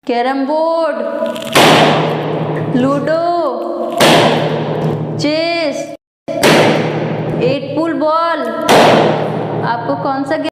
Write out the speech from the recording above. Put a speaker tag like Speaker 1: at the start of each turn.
Speaker 1: Carrom board, ludo, chess, 8 pool ball. आपको कौन सा